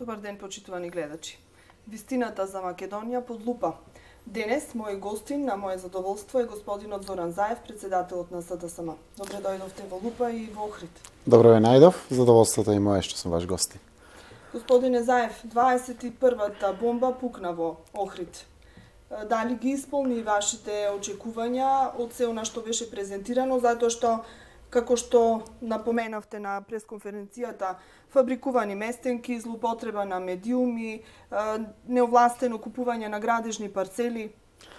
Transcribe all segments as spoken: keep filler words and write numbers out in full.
Добар ден, почитувани гледачи. Вистината за Македонија под лупа. Денес мој гостин на моје задоволство е господинот Зоран Заев, председателот на С Д С М. Добре дојдовте во Лупа и во Охрид. Добро ве најдов, задоволството е мое што сум ваш гостин. Господине Заев, дваесет и првата бомба пукна во Охрид. Дали ги исполни вашите очекувања од се она што беше презентирано, затоа што, како што напоменавте на пресконференцијата, фабрикувани местенки, злоупотреба на медиуми, неовластено купување на градежни парцели?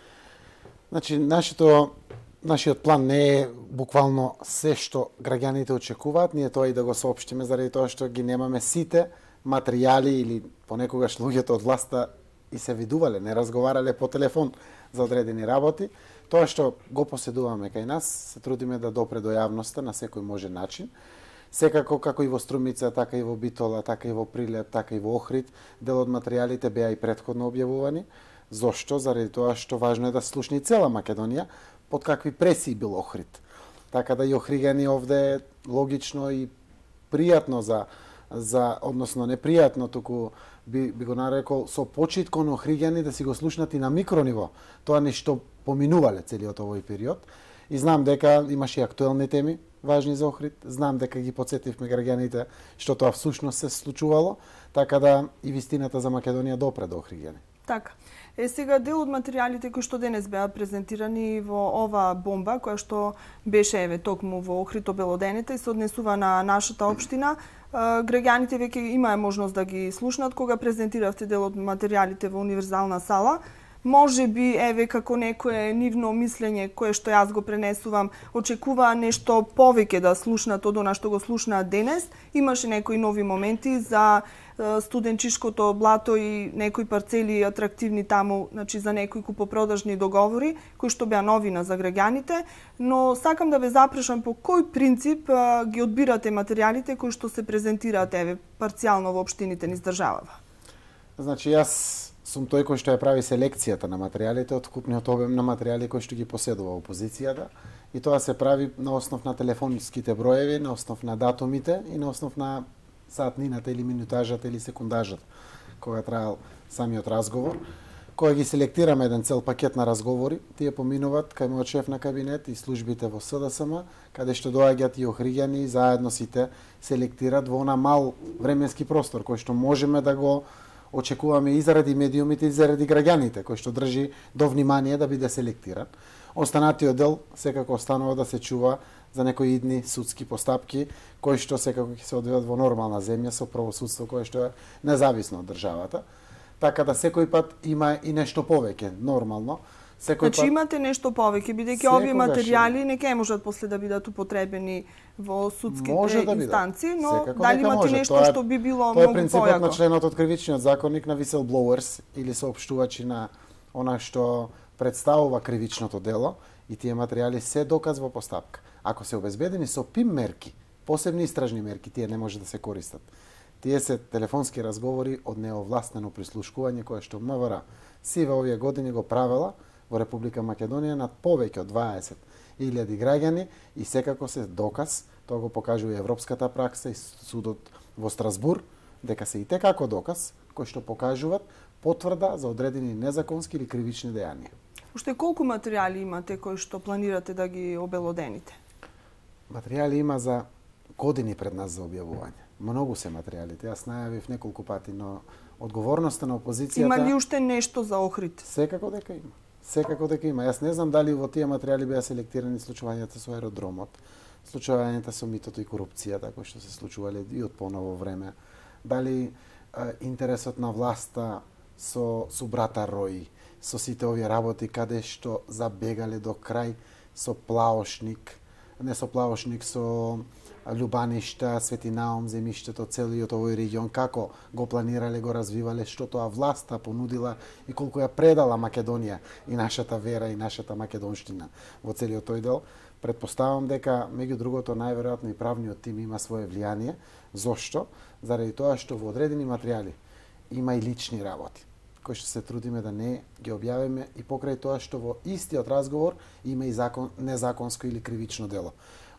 Значи, нашето, нашиот план не е буквално се што граѓаните очекуваат, ние тоа и да го соопштиме заради тоа што ги немаме сите материјали или понекогаш луѓето од власта и се видувале, не разговарале по телефон за одредени работи. Тоа што го поседуваме кај нас, се трудиме да допре до јавноста на секој можен начин. Секако, како и во Струмица, така и во Битола, така и во Прилеп, така и во Охрид, дел од материјалите беа и претходно објавувани. Зошто? Заради тоа што важно е да слушне и цела Македонија под какви пресии бил Охрид. Така да и охриѓани овде логично и пријатно за за односно непријатно, туку би, би го нарекол со почит кон охриѓани да си го слушнат и на микрониво. Тоа нешто поминувале целиот овој период. И знам дека имаше и актуелни теми важни за Охрид. Знам дека ги подсетивме граѓаните што тоа всушност се случувало, така да и вистината за Македонија допре до охриѓани. Така. Е, сега дел од материјалите кои што денес беа презентирани во ова бомба, која што беше еве токму во Охрид обелоденета и се однесува на нашата општина, граѓаните веќе имаа можност да ги слушнат кога презентиравте дел од материјалите во универзална сала. Може би, еве, како некое нивно мислење кое што јас го пренесувам, очекува нешто повеќе да слушнат од она што го слушнаат денес. Имаше некои нови моменти за студенчишкото блато и некои парцели атрактивни таму, значи за некои купопродажни договори, кои што беа новина за граѓаните, но сакам да ве запрашам по кој принцип а, ги одбирате материјалите кои што се презентираат, еве, парцијално во општините низ државава? Значи, јас сум тој кој што ја прави селекцијата на материјалите од вкупниот обем на материјали кои што ги поседува опозицијата, и тоа се прави на основ на телефонските броеви, на основ на датумите и на основ на сатнината или минутажата или секундажата кога траел самиот разговор. Кога ги селектираме еден цел пакет на разговори, тие поминуваат кај мојот шеф на кабинет и службите во С Д С М, каде што доаѓаат и охриѓани и заедно сите селектираат во она мал временски простор кој што можеме да го очекуваме и заради медиумите и заради граѓаните, кој што држи до внимание да биде селектиран. Останатиот дел секако останува да се чува за некои идни судски постапки, кои што секако ќе се одвијат во нормална земја со правосудство кое што е независно од државата. Така да секој пат има и нешто повеќе, нормално. Секој значи пат... имате нешто повеќе, бидејќи овие материјали не ќе можат после да бидат употребени во судските да инстанции, но секако дали имате може. Нешто е, што би било тоа многу појако? Тоа е принципот на членот од кривичниот законник на whistleblowers или соопштувачи на она што представува кривичното дело, и тие материјали се доказ во постапка. Ако се обезбедени со пим мерки, посебни истражни мерки, тие не може да се користат. Тие се телефонски разговори од неовластено прислушкување кое што М В Р сиве овие години го правела во Република Македонија над повеќе од дваесет илјади граѓани и секако се доказ, тоа го покажува и европската пракса и судот во Страсбур, дека се и те како доказ кои што покажуваат потврда за одредени незаконски или кривични дејанија. Уште колку материјали имате кои што планирате да ги обелодените? Материјали има за години пред нас за објавување. Многу се материјалите. Јас најавив неколку пати, но одговорноста на опозицијата... Има ли уште нешто за Охрид? Секако дека има. Секако дека има. Јас не знам дали во тие материјали беа селектирани случувањата со аеродромот, случувањата со митото и корупцијата кои што се случувале и од поново време. Дали е, интересот на власта со субрата Рој, со сите овие работи каде што забегале до крај со Плаошник, не со Плаошник, со Љубаништа, Свети Наум, земјиштето, целиот овој регион, како го планирале, го развивале, што тоа власта понудила и колку ја предала Македонија и нашата вера и нашата македонштина во целиот тој дел. Предпоставам дека, меѓу другото, најверојатно и правниот тим има свое влијание. Зошто? Заради тоа што во одредени материјали има и лични работи, кои што се трудиме да не ги објавиме и покрај тоа што во истиот разговор има и закон, незаконско или кривично дело.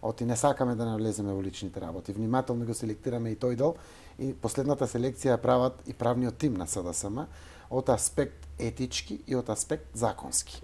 Оти не сакаме да навлеземе во личните работи. Внимателно го селектираме и тој дел и последната селекција прават и правниот тим на СДСМ од аспект етички и од аспект законски.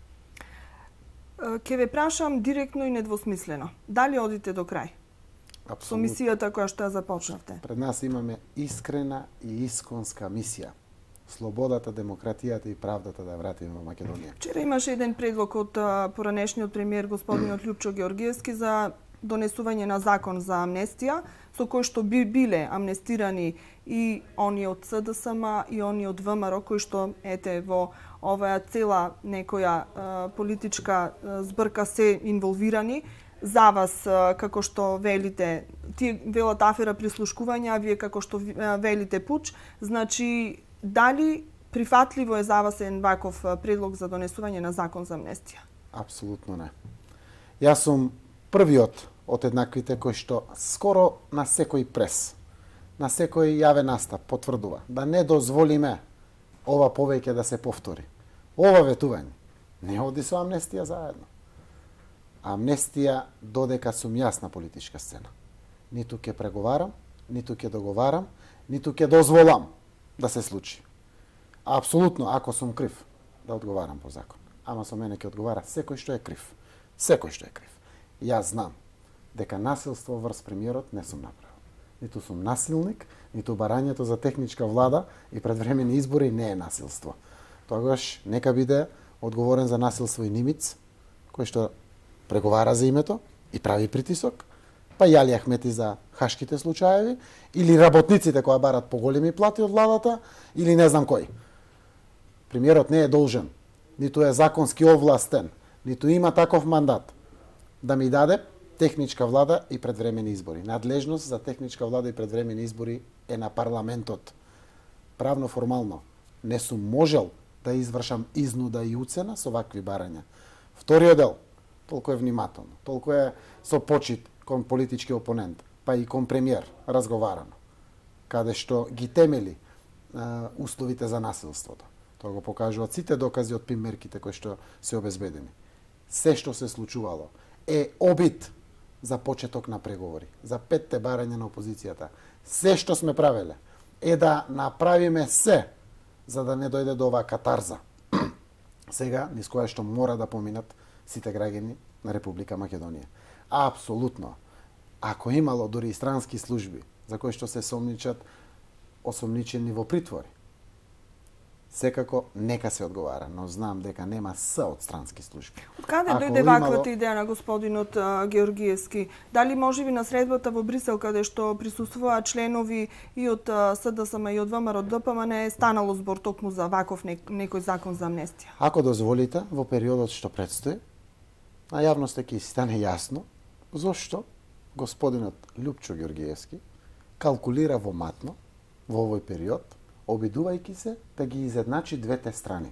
Ке ве прашам директно и недвосмислено. Дали одите до крај? Со мисијата која што ја започнавте? Пред нас имаме искрена и исконска мисија. Слободата, демократијата и правдата да ја вратиме во Македонија. Вчера имаше еден предлог од поранешниот премиер господинот Љупчо Георгиевски за донесување на закон за амнестија, со кој што би биле амнестирани и они од СДСМ и они од ВМРО, кои што ете во оваа цела некоја е, политичка е, збрка се инволвирани. За вас, е, како што велите, тие велат афера прислушкување, а вие како што велите пуч, значи дали прифатливо е за вас еден ваков предлог за донесување на закон за амнестија? Апсолутно не. Јас сум првиот од еднаквите кои што скоро на секој прес, на секој јавен настап потврдува да не дозволиме ова повеќе да се повтори. Ова ветување не оди со амнестија заедно. Амнестија додека сум јас на политичка сцена. Ниту ќе преговарам, ниту ќе договарам, ниту ќе дозволам да се случи. Апсолутно, ако сум крив, да одговарам по закон. Ама со мене ќе одговара секој што е крив. Секој што е крив. Јас знам дека насилство врз премиерот не сум направил. Ниту сум насилник, ниту барањето за техничка влада и предвремени избори не е насилство. Тогаш нека биде одговорен за насилство и Нимиц, кој што преговара за името и прави притисок, па и Али Ахмети за хашките случаеви, или работниците кои барат поголеми плати од владата, или не знам кој. Премиерот не е должен, ниту е законски овластен, ниту има таков мандат да ми даде техничка влада и предвремени избори. Надлежност за техничка влада и предвремени избори е на парламентот. Правно формално не сум можел да извршам изнуда и уцена со вакви барања. Вториот дел, толку е внимателно, толку е со почит кон политички опонент, па и кон премиер разговарано, каде што ги темели а, условите за насилството. Тоа го покажуваат сите докази од пим мерките кои што се обезбедени. Се што се случувало е обид за почеток на преговори, за петте барања на опозицијата. Се што сме правеле е да направиме се за да не дојде до оваа катарза. Сега, низ која што мора да поминат сите граѓани на Република Македонија. Апсолутно. Ако имало дури и странски служби за кои што се сомничат осомничени во притвори, секако нека се одговара, но знам дека нема С од странски служби. Од каде дојде ваквата идеја на господинот Георгиевски? Дали можеби на средбата во Брисел, каде што присуствуваат членови и од СДСМ и од ВМРО ДПМН, не е станало збор токму за ваков некој закон за амнестија? Ако дозволите, во периодот што предстои, на јавноста ќе стане јасно зошто господинот Љупчо Георгиевски калкулира во матно во овој период, обидувајќи се да ги изедначи двете страни.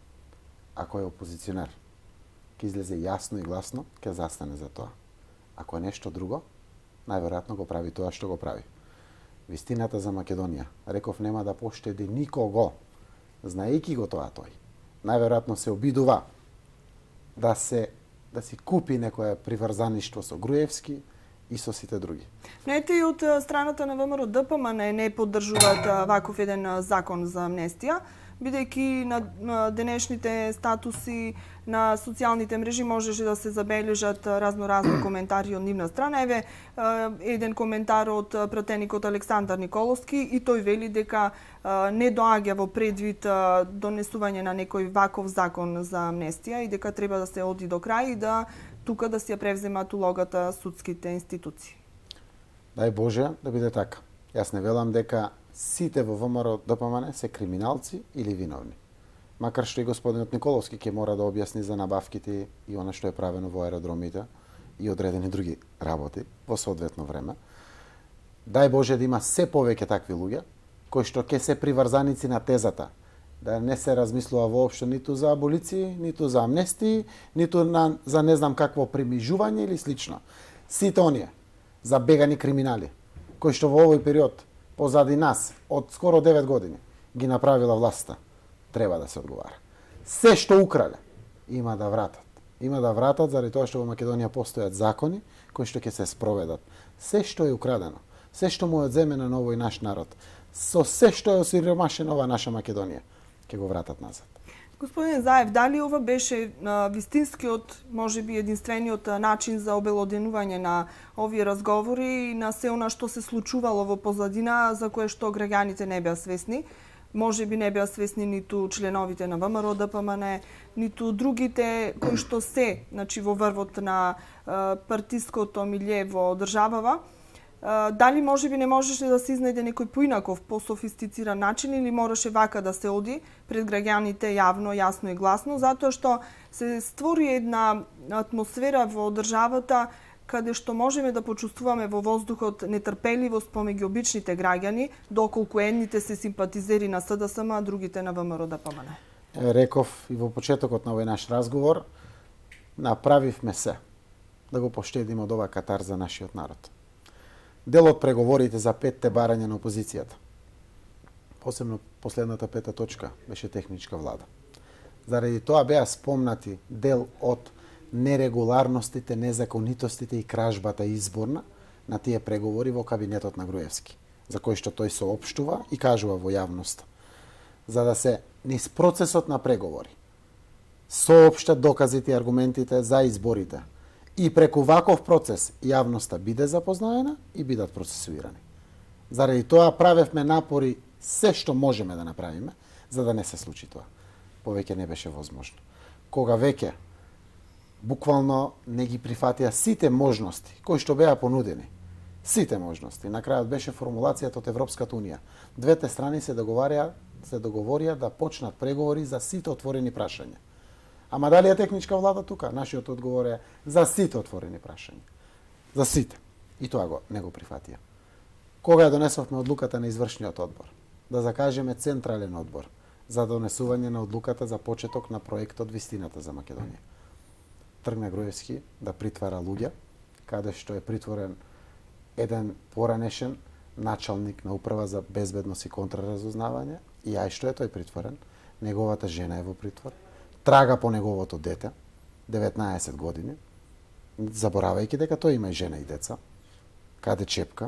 Ако е опозиционер, ќе излезе јасно и гласно, ќе застане за тоа. Ако е нешто друго, најверојатно го прави тоа што го прави. Вистината за Македонија, реков, нема да поштеди никого, знаејќи го тоа тој. Најверојатно се обидува да се да си купи некое приврзаништво со Груевски и со сите други. Но ете и од страната на ВМРО ДПМН не поддржуваат ваков еден закон за амнестија, бидејќи на денешните статуси на социјалните мрежи можеше да се забележат разноразни коментари од нивна страна. Еве еден коментар од пратеникот Александар Николовски и тој вели дека не доаѓа во предвид донесување на некој ваков закон за амнестија и дека треба да се оди до крај и да тука да си ја превземат улогата судските институции. Дај Боже да биде така. Јас не велам дека сите во ВМРО ДПМН се криминалци или виновни. Макар што и господинот Николовски ќе мора да објасни за набавките и она што е правено во аеродромите и одредени други работи во соодветно време. Дај Боже да има се повеќе такви луѓе кои што ќе се приврзаници на тезата да не се размислува воопшто ниту за аболиции, ниту за амнестии, ниту на, за не знам какво примижување или слично. Сите оние забегани криминали кои што во овој период позади нас од скоро девет години ги направила власта, треба да се одговара. Се што украле има да вратат. Има да вратат заради тоа што во Македонија постојат закони кои што ќе се спроведат. Се што е украдено, се што му е одземено на овој наш народ, со се што е осиромашена ова наша Македонија, ќе го вратат назад. Господин Заев, дали ова беше а, вистинскиот, може би единствениот начин за обелоденување на овие разговори и на се она што се случувало во позадина за кое што граѓаните не беа свесни? Може би не беа свесни ниту членовите на ВМРО Д П М Н, ниту другите кои што се, значи во врвот на а, партиското милје во државава. А, дали може би не можеше да се изнајде некој поинаков, пософистициран начин или мораше вака да се оди пред граѓаните јавно, јасно и гласно, затоа што се створи една атмосфера во државата каде што можеме да почувствуваме во воздухот нетрпеливост помеѓу обичните граѓани, доколку едните се симпатизери на С Д С М, а другите на ВМРО Д П М Н. Реков и во почетокот на овој наш разговор, направивме се да го поштедиме од ова катар за нашиот народ. Дел од преговорите за петте барања на опозицијата, посебно последната пета точка, беше техничка влада. Заради тоа беа спомнати дел од нерегуларностите, незаконитостите и кражбата изборна на тие преговори во кабинетот на Груевски, за кој што тој соопштува и кажува во јавноста. За да се низ процесот на преговори соопштат доказите и аргументите за изборите и преку ваков процес јавноста биде запознаена и бидат процесуирани. Заради тоа правевме напори се што можеме да направиме, за да не се случи тоа. Повеќе не беше возможно. Кога веќе буквално не ги прифатија сите можности кои што беа понудени, сите можности, на крајот беше формулацијата од Европската унија. Двете страни се договарија, се договорија да почнат преговори за сите отворени прашања. Ама дали е техничка влада тука? Нашиот одговор е за сите отворени прашања. За сите. И тоа го не го прифатија. Кога ја донесовме одлуката на извршниот одбор, да закажеме централен одбор за донесување на одлуката за почеток на проектот Вистината за Македонија. Тргна Груевски да притвара луѓе, каде што е притворен еден поранешен началник на управа за безбедност и контраразузнавање, и ај што е тој притворен, неговата жена е во притвор, трага по неговото дете, деветнаесет години, заборавајќи дека тој има и жена и деца, каде чепка,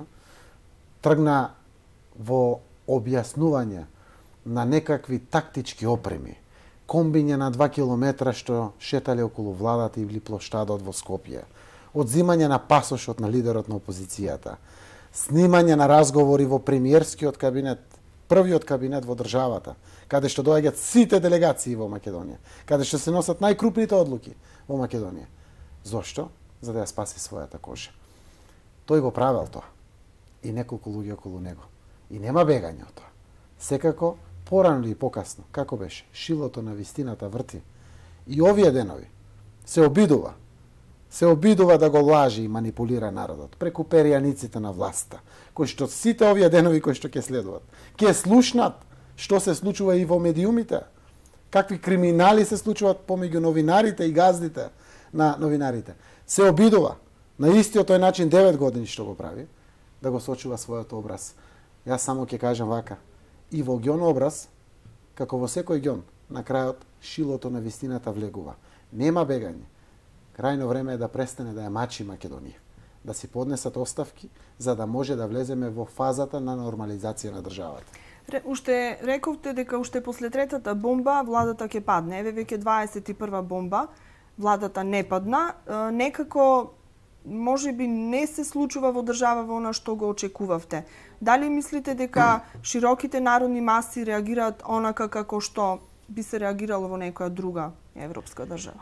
тргна во објаснување на некакви тактички опреми, комбиња на два километра што шетале околу владата или плоштадот во Скопје, одзимање на пасошот на лидерот на опозицијата, снимање на разговори во премиерскиот кабинет, првиот кабинет во државата, каде што доаѓаат сите делегации во Македонија, каде што се носат најкрупните одлуки во Македонија. Зошто? За да ја спаси својата кожа. Тој го правел тоа. И неколку луѓе околу него. И нема бегање од тоа. Секако, порано или покасно, како беше, шилото на вистината врти. И овие денови се обидува, се обидува да го лажи и манипулира народот преку перијаниците на власта, кои што сите овие денови кои што ќе следуват, ќе слушнат што се случува и во медиумите, какви криминали се случуваат помеѓу новинарите и газдите на новинарите. Се обидува на истиот тој начин девет години што го прави, да го сочува својот образ. Јас само ќе кажам вака, и во ѓон образ, како во секој ѓон, на крајот шилото на вистината влегува. Нема бегање. Крајно време е да престане да ја мачи Македонија, да си поднесат оставки, за да може да влеземе во фазата на нормализација на државата. Ре, уште рековте дека уште после третата бомба владата ќе падне. Еве веќе дваесет и прва бомба, владата не падна. Е, некако може би не се случува во држава во она што го очекувавте. Дали мислите дека широките народни маси реагираат онака како што би се реагирало во некоја друга европска држава?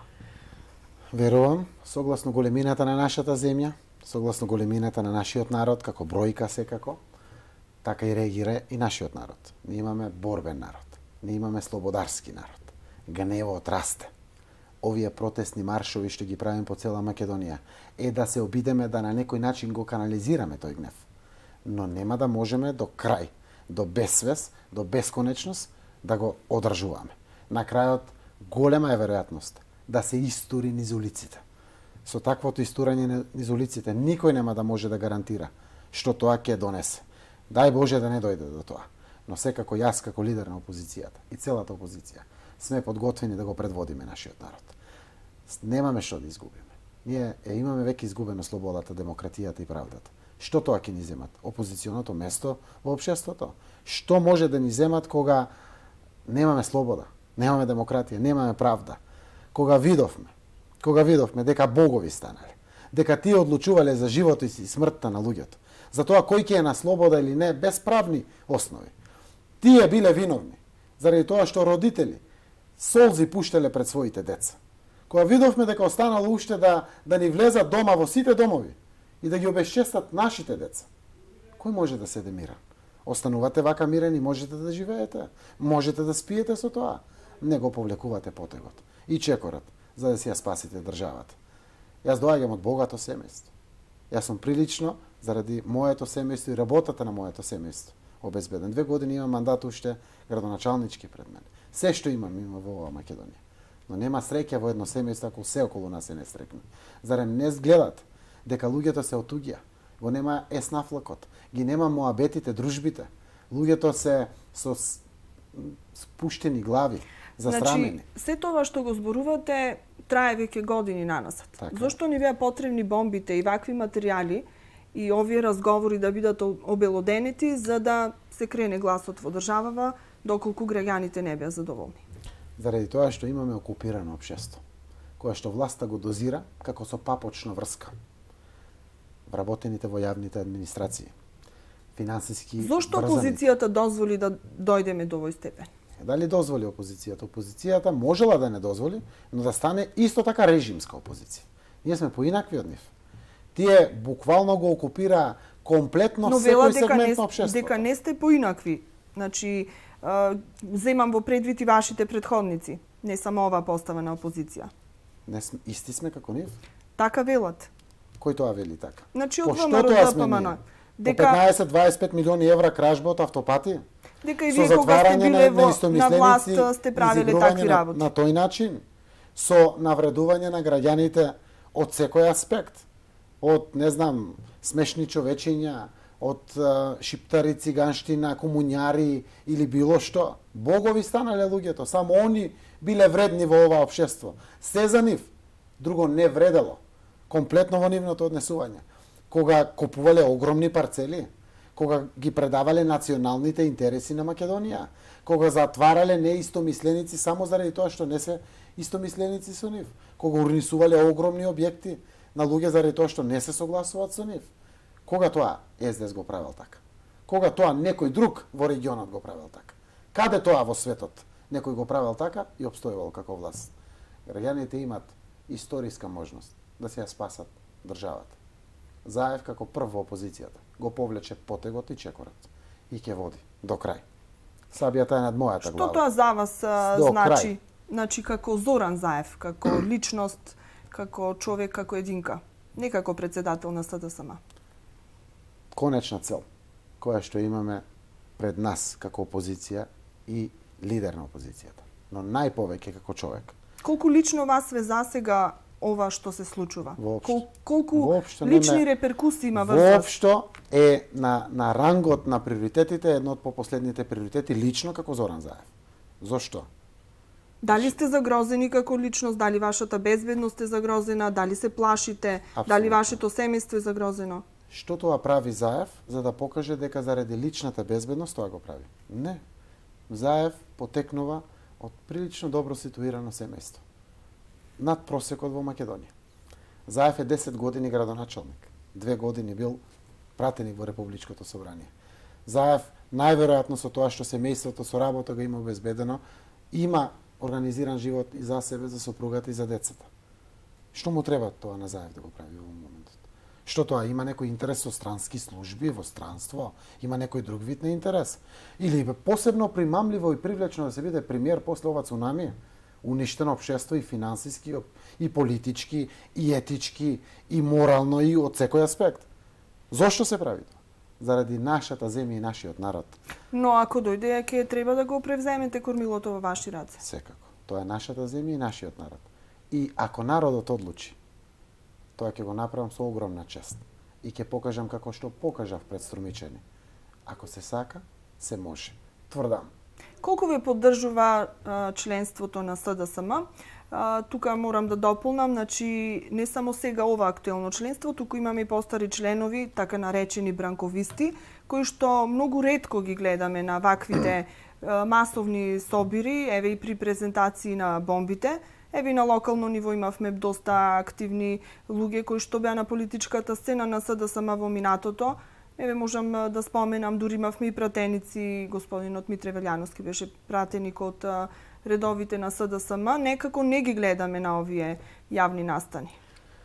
Верувам, согласно големината на нашата земја, согласно големината на нашиот народ, како бројка секако, така и реагира и нашиот народ. Ние имаме борбен народ, ние имаме слободарски народ. Гневот расте. Овие протестни маршови што ги правим по цела Македонија е да се обидеме да на некој начин го канализираме тој гнев. Но нема да можеме до крај, до безсвес, до бесконечност да го одржуваме. На крајот голема е веројатност да се истури низ улиците. Со таквото истурање низ улиците никој нема да може да гарантира што тоа ќе донесе. Дај Боже да не дојде до тоа. Но секако јас како лидер на опозицијата и целата опозиција сме подготвени да го предводиме нашиот народ. Немаме што да изгубиме. Ние е, имаме веќе изгубено слободата, демократијата и правдата. Што тоа ќе ни земат? Опозиционото место во општеството? Што може да ни земат кога немаме слобода, немаме демократија, немаме правда? Кога видовме, кога видовме дека богови станале, дека тие одлучувале за животот и смртта на луѓето, за тоа кој ќе е на слобода или не, без правни основи. Тие биле виновни, заради тоа што родители солзи пуштеле пред своите деца. Кога видовме дека останало уште да, да ни влезат дома во сите домови и да ги обесчестат нашите деца, кој може да седе мирен? Останувате вака мирени, можете да живеете, можете да спиете со тоа. Не го повлекувате потегот и чекорот, за да си ја спасите државата. Јас доаѓам од богато семејство. Јас сум прилично, заради моето семејство и работата на моето семејство, обезбеден. Две години имам мандат уште градоначалнички пред мене. Се што имам, има во оваа Македонија. Но нема среќа во едно семејство ако се околу нас се не срекне. Зарем не гледат дека луѓето се отуѓа, го нема еснафлакот, ги нема моабетите, дружбите. Луѓето се со спуштени глави, засрамени. Значи, се тоа што го зборувате трае веќе години нанасат. Така. Зошто ни беа потребни бомбите и вакви материјали и овие разговори да бидат обелоденети за да се крене гласот во државава доколку граѓаните не беа задоволни? Заради тоа што имаме окупирано општество, кое што власта го дозира како со папочна врска. Вработените во јавните администрации, финансиски Зошто врзани. опозицијата дозволи да дојдеме до овој степен? Дали дозволи опозицијата? Опозицијата можела да не дозволи, но да стане исто така режимска опозиција. Ние сме поинакви од нив. Тие буквално го окупира комплетно Но секој дека сегмент не, на општеството. дека не сте поинакви. Значи, а, земам во предвид и вашите предходници, не само оваа поставена опозиција. Не сме, исти сме како нив. Така велат. Кој тоа вели така? Значи, По од што ВМРО тоа сме ДПМН. ние? По Дека, петнаесет до дваесет и пет милиони евра кражба од автопати? дека и Со вие кога сте затварање биле на, во, на власт сте правеле изигрување такви на, работи. на тој начин, со навредување на граѓаните од секој аспект. Од, не знам, смешни човечиња, од а, шиптари, циганштина, комуњари или било што. Богови станале луѓето, само они биле вредни во ова општество. Се за нив, друго не вредело. Комплетно во нивното однесување. Кога купувале огромни парцели, кога ги предавале националните интереси на Македонија, кога затварале неистомисленици само заради тоа што не се истомисленици со нив, кога урнисувале огромни објекти на луѓе заради тоа што не се согласуваат со нив. Кога тоа Ес Де Ес го правел така? Кога тоа некој друг во регионот го правел така? Каде тоа во светот некој го правел така и обстојувал како власт? Граѓаните имат историска можност да се ја спасат државата. Заев како прв во опозицијата го повлече потегот и чекорот и ќе води до крај. Сабијата е над мојата Што глава. тоа за вас а, До значи? крај. Значи како Зоран Заев, како личност, како човек, како единка, не како председател на Ес Де Ес Ем. Конечна цел која што имаме пред нас како опозиција и лидер на опозицијата, но најповеќе како човек. Колку лично вас ве засега ова што се случува? Воопшто. Кол, колку Воопшто лични не ме- реперкусии има врз вас? Воопшто е на, на рангот на приоритетите едно од попоследните приоритети лично како Зоран Заев. Зошто? Дали сте загрозени како личност, дали вашата безбедност е загрозена, дали се плашите, Апсолутно. дали вашето семејство е загрозено? Што тоа прави Заев за да покаже дека заради личната безбедност тоа го прави? Не. Заев потекнува од прилично добро ситуирано семејство. Над просекот во Македонија. Заев е десет години градоначалник. Две години бил пратеник во Републичкото собрание. Заев, најверојатно со тоа што семејството со работа го има обезбедено, има организиран живот и за себе, за сопругата и за децата. Што му треба тоа на Заев да го прави во моментот? Што тоа, има некој интерес со странски служби во странство? Има некој друг вид на интерес? Или бе посебно примамливо и привлечно да се биде премиер после ова цунами? Уништено општество и финансиски, и политички, и етички, и морално, и од секој аспект. Зошто се прави тоа? Заради нашата земја и нашиот народ. Но ако дојде, ќе треба да го превземете кормилото во ваши раце. Секако. Тоа е нашата земја и нашиот народ. И ако народот одлучи, тоа ќе го направам со огромна чест. И ќе покажам како што покажав пред Струмичани. Ако се сака, се може. Тврдам. Колку ве поддржува а, членството на СДСМ? А, тука морам да дополнам, значи не само сега ова актуелно членство, туку имаме и постари членови, така наречени бранковисти, кои што многу ретко ги гледаме на ваквите а, масовни собири, еве и при презентации на бомбите. Еве на локално ниво имавме доста активни луѓе кои што беа на политичката сцена на СДСМ во минатото. Еве можам да споменам, дури имавме и пратеници, господинот Митре Велјановски беше пратеник од редовите на СДСМ. Некако не ги гледаме на овие јавни настани.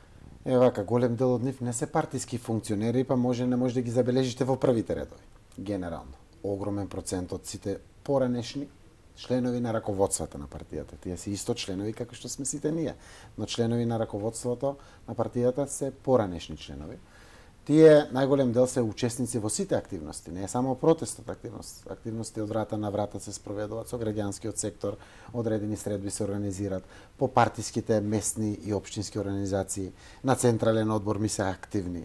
Е, вака, голем дел од нив не се партиски функционери, па може не може да ги забележите во првите редови. Генерално. Огромен процент од сите поранешни членови на раководството на партијата. Тие се исто членови како што сме сите ние, но членови на раководството на партијата се поранешни членови. Тие најголем дел се учесници во сите активности, не е само протестот активност. Активности од врата на врата се спроведуваат со граѓанскиот сектор, одредени средби се организираат по партиските местни и општински организации, на централен одбор ми се активни.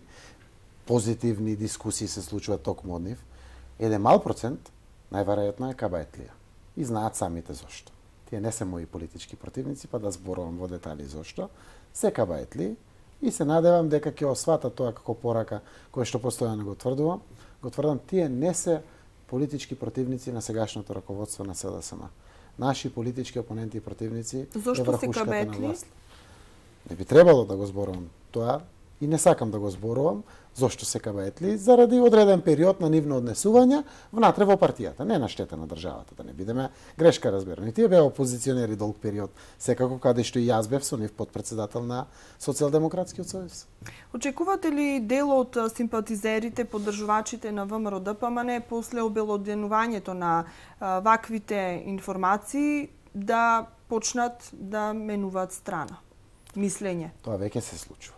Позитивни дискусии се случуваат токму од нив. Еден мал процент, најверојатно е кабаетлија. И знаат самите зошто. Тие не се мои политички противници, па да зборувам во детали зошто. Се кабаетли и се надевам дека ќе осватат тоа како порака која што постојано го тврдувам. Го тврдам, тие не се политички противници на сегашното раководство на СДСМ. Наши политички опоненти и противници зошто е врхушката се на власт. Не би требало да го зборувам тоа и не сакам да го зборувам. Зошто се кабаетли? Заради одреден период на нивно однесување внатре во партијата, не на штета на државата, да не бидеме грешка разберани. Тие беа опозиционери долг период, секако каде што и јас бев со нив подпредседател на Социјалдемократскиот сојуз. Очекувате ли дел од симпатизерите, поддржувачите на ВМРО Д П М Н после обелоденувањето на а, ваквите информации да почнат да менуваат страна? Мислење. Тоа веќе се случува.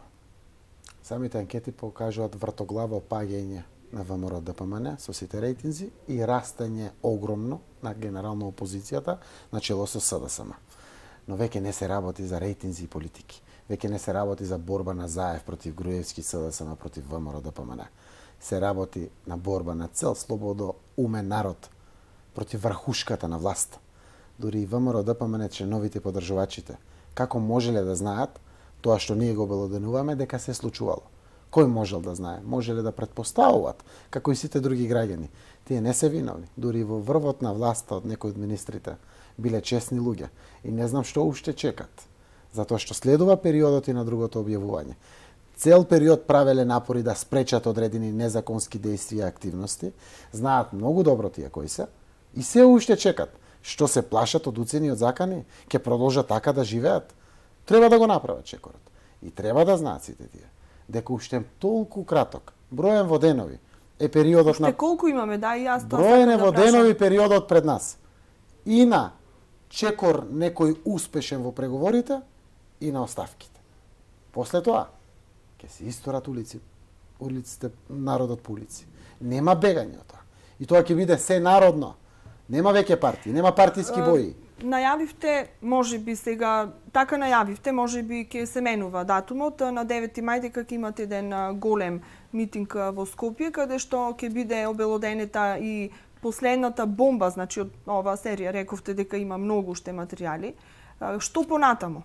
Самите анкети покажуваат вртоглаво паѓање на ВМРО Д П М Н со сите рейтинзи и растање огромно на генерално опозицијата на чело со СДСМ. Но веќе не се работи за рейтинзи и политики. Веќе не се работи за борба на Заев против Груевски, СДСМ против ВМРО Д П М Н. Се работи на борба на цел слободо умен народ против врхушката на власт. Дури и ВМРО Д П М Н членовите поддржувачите како можеле да знаат тоа што ние го обелоденуваме дека се случувало. Кој можел да знае? Можеле да претпоставуваат, како и сите други граѓани. Тие не се виновни. Дури во врвот на власта од некои од министрите биле честни луѓе. И не знам што уште чекат. Затоа што следува периодот и на другото објавување. Цел период правеле напори да спречат одредени незаконски действија и активности. Знаат многу добро тие кои се и се уште чекат. Што се плашат од уцени и од закани? Ќе продолжат така да живеат? Треба да го направат чекорот. И треба да знаат сите тие дека уште толку краток, броен во денови, е периодот уште на... колку имаме, да, и јас тоа броен е да во прашам. денови периодот пред нас. И на чекор некој успешен во преговорите и на оставките. После тоа, ќе се исторат улици, улиците, народот по улици. Нема бегање од тоа. И тоа ќе биде се народно. Нема веќе партии, нема партиски бои. Најавивте, може би сега, така најавивте, може би ќе се менува датумот на девети мај дека ќе имате еден голем митинг во Скопје, каде што ќе биде обелоденета и последната бомба, значи од оваа серија, рековте дека има многу уште материјали. Што понатаму?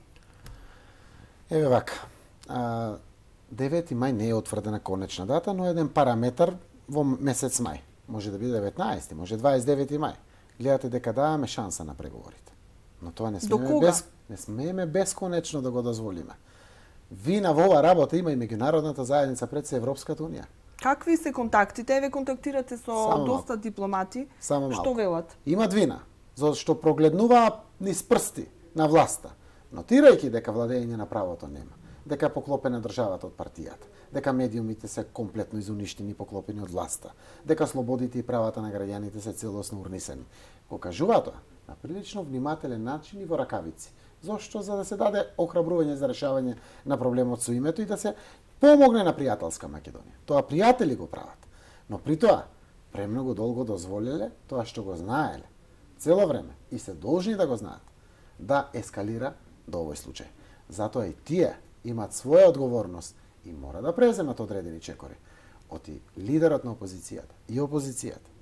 Еве вака. девети мај не е утврдена конечна дата, но еден параметар во месец мај. Може да биде деветнаесети, може дваесет и девети мај. Гледате дека даваме шанса на преговорите. Но тоа не смееме, без, не смееме бесконечно да го дозволиме. Вина во оваа работа има и меѓународната заедница, пред се Европската унија. Какви се контактите? Еве контактирате со Само доста малку. дипломати. Само Што малку. велат? Имат вина, зашто прогледнуваа низ прсти на власта, нотирајќи дека владење на правото нема, дека е поклопена државата од партијата, дека медиумите се комплетно изуништени и поклопени од власта, дека слободите и правата на граѓаните се целосно урнисани. Го кажува тоа на прилично внимателен начин и во ракавици. Зошто? За да се даде охрабрување за решавање на проблемот со името и да се помогне на пријателска Македонија. Тоа пријатели го прават. Но при тоа, премногу долго дозволиле тоа што го знаеле цело време и се должни да го знаат, да ескалира до овој случај. Затоа и тие имаат своја одговорност и мора да преземат одредени чекори. Оти лидерот на опозицијата и опозицијата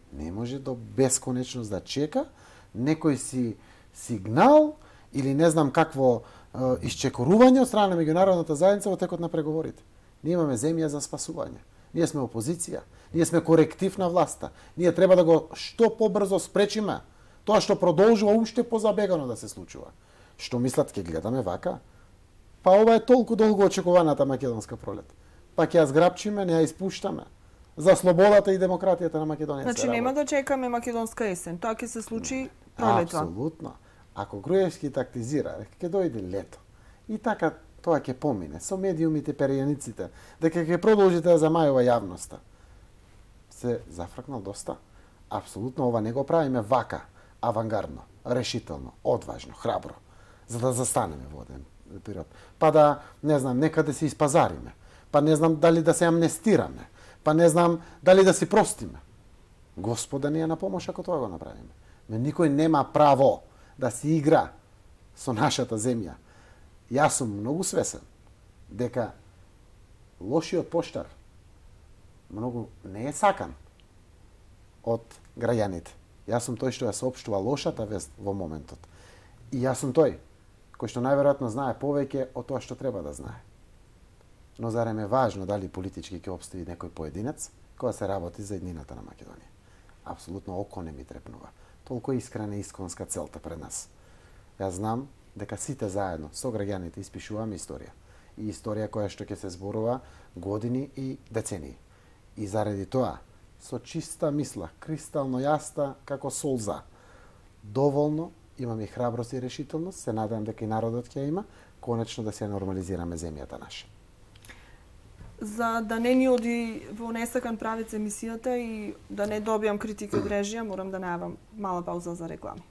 Не може до бесконечност да чека некој си сигнал или не знам какво е, исчекорување од страна на меѓународната заедница во текот на преговорите. Ние имаме земја за спасување. Ние сме опозиција. Ние сме коректив на власта. Ние треба да го што побрзо спречиме тоа што продолжува уште позабегано да се случува. Што мислат ќе гледаме вака? Па ова е толку долго очекуваната македонска пролет. Па ќе ја зграпчиме, не ја испуштаме. За слободата и демократијата на Македонија. Значи нема да чекаме македонска есен. Тоа ќе се случи пролетва. Апсолутно. Ако Груевски тактизира, ќе дојде лето. И така тоа ќе помине со медиумите, перијаниците, дека ќе продолжите да замајува јавноста. Се зафркнал доста. Апсолутно ова не го правиме вака, авангардно, решително, одважно, храбро, за да застанеме во еден период. Па да, не знам, некаде се испазариме. Па не знам дали да се амнестираме. Па не знам дали да си простиме. Господа ни е на помош ако тоа го направиме. Но никој нема право да си игра со нашата земја. Јас сум многу свесен дека лошиот поштар многу не е сакан од граѓаните. Јас сум тој што ја соопштува лошата вест во моментот. И јас сум тој кој што најверојатно знае повеќе од тоа што треба да знае. Но зарем е важно дали политички ќе обстои некој поединец кога се работи за еднината на Македонија. Апсолутно око не ми трепнува. Толку искрена и исконска целта пред нас. Јас знам дека сите заедно со граѓаните испишуваме историја. И историја која што ќе се зборува години и децении. И заради тоа, со чиста мисла, кристално јаста како солза, доволно имаме и храброст и решителност, се надевам дека и народот ќе има, конечно да се нормализираме земјата наша. За да не ни оди во несакан правец емисијата и да не добијам критики од режија, морам да најавам мала пауза за реклами.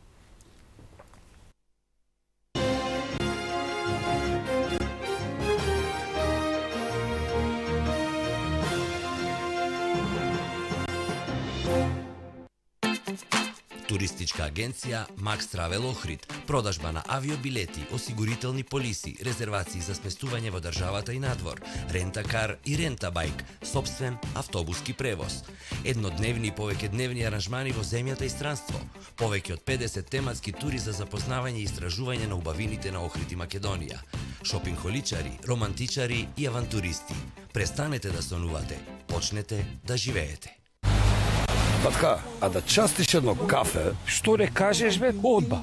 Туристичка агенција Макс Травел Охрид, продажба на авиобилети, осигурителни полиси, резервации за сместување во државата и надвор, рента-кар и рента-байк, собствен автобуски превоз, еднодневни и повеќедневни аранжмани во земјата и странство, повеќе од педесет тематски тури за запознавање и истражување на убавините на Охрид и Македонија, шопинг-холичари, романтичари и авантуристи. Престанете да сонувате, почнете да живеете. Па така, а да частиш едно кафе, што не кажеш бе, одба.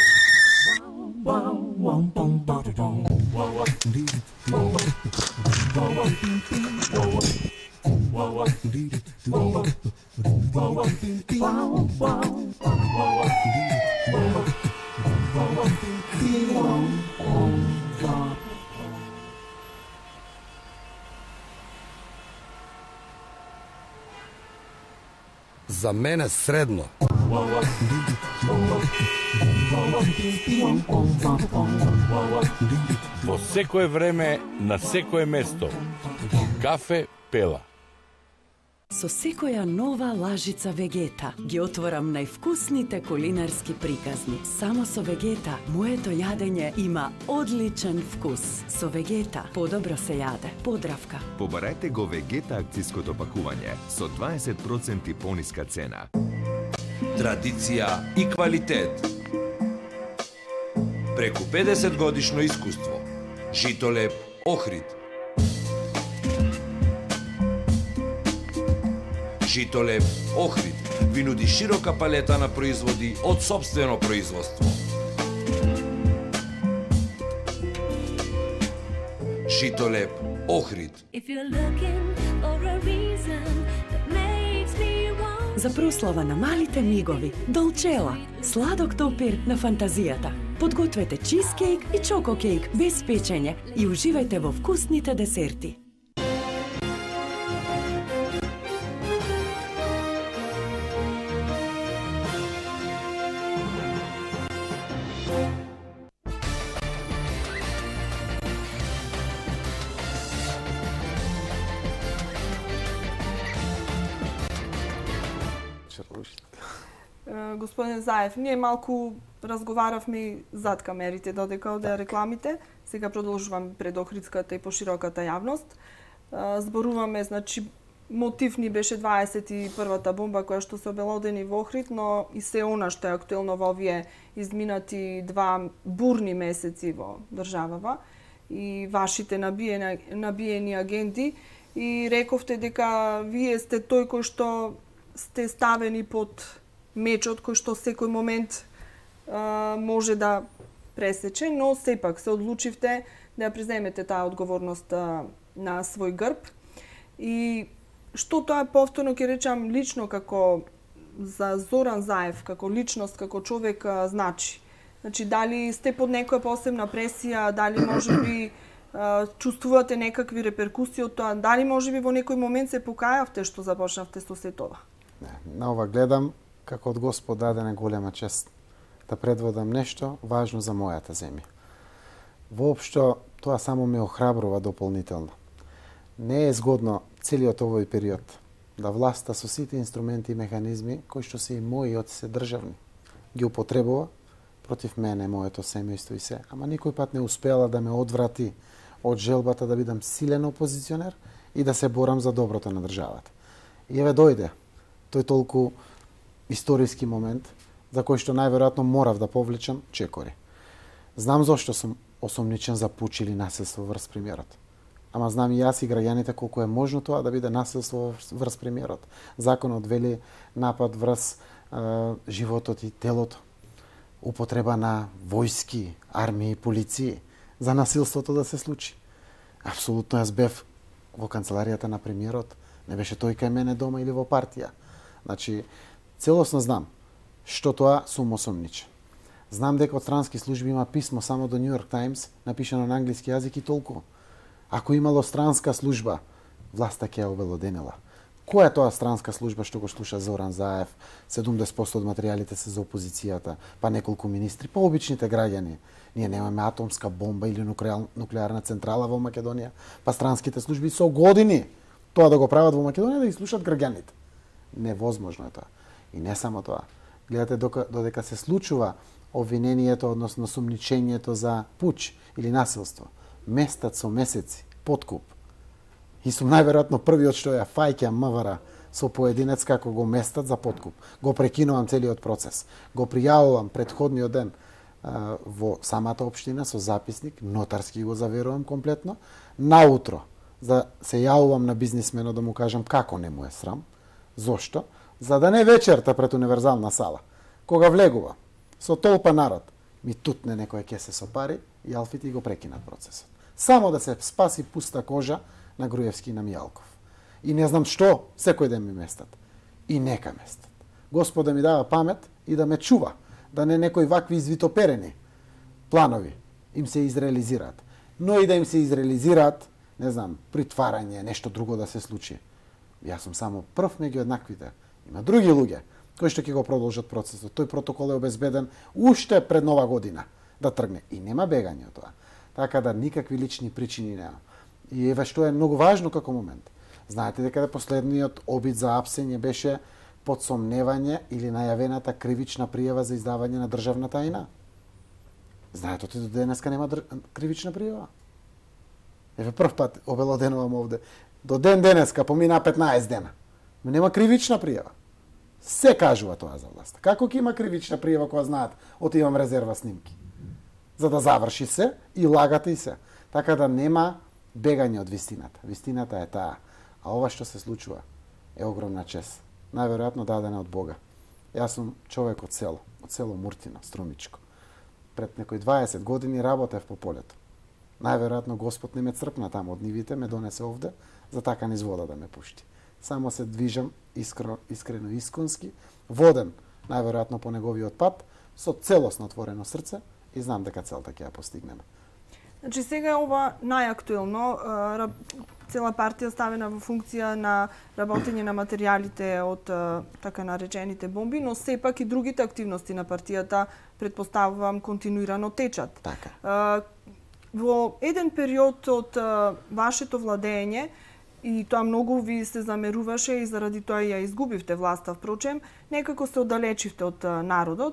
За мене средно. Во секое време, на секое место. Кафе Пела. Со секоја нова лажица Вегета ги отворам највкусните кулинарски приказни. Само со Вегета моето јадење има одличен вкус. Со Вегета подобро се јаде. Подравка. Побарајте го Вегета акциското пакување со дваесет проценти пониска цена. Традиција и квалитет. Преку педесет годишно искуство. Житолеп Охрид. Житолеп Охрид ви нуди широка палета на производи од собствено производство. Житолеп Охрид. За прослава на малите мигови, Долчела, сладок топир на фантазијата. Подгответе чизкейк и чококейк без печење и уживајте во вкусните десерти. Господин Заев, ние малку разговаравме зад камерите додека оде рекламите. Сега продолжуваме пред охридската и пошироката јавност. Зборуваме, значи, мотив ни беше дваесет и првата бомба која што се обелодени во Охрид, но и се она што е актуелно во овие изминати два бурни месеци во државава и вашите набиени, набиени агенти, и рековте дека вие сте тој кој што сте ставени под мечот кој што секој момент а, може да пресече, но сепак се одлучивте да ја преземете таа одговорност а, на свој грб. И што тоа повторно ќе речам лично како за Зоран Заев, како личност, како човек а, значи. Значи, дали сте под некоја посебна пресија, дали може би а, чувствувате некакви реперкусии од тоа, дали може би во некој момент се покајавте што започнавте со се тоа? Не, на ова гледам како од Господ дадена голема чест да предводам нешто важно за мојата земја. Воопшто тоа само ме охрабрува дополнително. Не е згодно целиот овој период да власта со сите инструменти и механизми кои што се и мои од се државни ги употребува против мене, моето семејство и се, ама никој пат не успела да ме одврати од желбата да бидам силен опозиционер и да се борам за доброто на државата. И еве дојде тој толку историски момент за кој што најверојатно морав да повлечам чекори. Знам зошто сум осомничен за пуч или насилство врз премиерот. Ама знам и јас и граѓаните колку е можно тоа да биде насилство врз премиерот. Законот вели напад врз е, животот и телото, употреба на војски, армии и полиции за насилството да се случи. Апсолутно јас бев во канцеларијата на премиерот, не беше тој кај мене дома или во партија. Значи, целосно знам што тоа сум осомничен. Знам дека од странски служби има писмо само до Нью Йорк Таймс, напишано на англиски јазик и толку. Ако имало странска служба, власта ќе ја обелоденила. Која е тоа странска служба што го слуша Зоран Заев? седумдесет проценти од материјалите се за опозицијата, па неколку министри, па обичните граѓани. Ние немаме атомска бомба или нуклеарна централа во Македонија, па странските служби со години тоа да го прават во Македонија да ги слушат граѓаните. Невозможно е тоа. И не само тоа. Гледате додека се случува обвинението, односно сумничењето за пуч или насилство, местат со месеци, подкуп. И сум најверојатно првиот што ја фаќа МВР со поединец како го местат за подкуп. Го прекинувам целиот процес. Го пријавувам претходниот ден а, во самата општина со записник, нотарски го заверувам комплетно. Наутро, за се јавувам на бизнисменот да му кажам како не му е срам. Зошто? За да не вечерта пред универзална сала, кога влегува со толпа народ, ми тутне некој кесе со пари и алфите и го прекинат процесот. Само да се спаси пуста кожа на Груевски и на Мијалков. И не знам што секој ден ми местат. И нека местат. Господ да ми дава памет и да ме чува, да не некои вакви извитоперени планови им се изреализираат. Но и да им се изреализираат, не знам, притварање, нешто друго да се случи. Јас сум само прв меѓу еднаквите. Има други луѓе кои што ќе го продолжат процесот. Тој протокол е обезбеден уште пред нова година да тргне. И нема бегање од тоа. Така да никакви лични причини нема. И еве што е многу важно како момент. Знаете дека последниот обид за апсење беше подсомневање или најавената кривична пријава за издавање на државна тајна. Знаете ти до денеска нема др... кривична пријава. Еве прв пат обелоденувам овде. До ден денеска помина петнаесет дена. Но нема кривична пријава. Се кажува тоа за власта. Како ќе има кривична пријава кога знаат оти имам резерва снимки? За да заврши се и лагате и се. Така да нема бегање од вистината. Вистината е таа. А ова што се случува е огромна чест. Најверојатно дадена од Бога. Јас сум човек од село, од село Муртино, Струмичко. Пред некои дваесет години работев по полето. Најверојатно Господ не ме црпна таму од нивите, ме донесе овде за така низ вода да ме пушти. Само се движам искрено, искрено исконски, воден најверојатно по неговиот пат, со целосно отворено срце и знам дека целта ќе ја постигнеме. Значи сега е ова најактуелно, цела партија ставена во функција на работење на материјалите од така наречените бомби, но сепак и другите активности на партијата претпоставувам континуирано течат. Така. Во еден период од вашето владење, и тоа многу ви се замеруваше и заради тоа ја изгубивте власта, впрочем, некако се оддалечивте од народот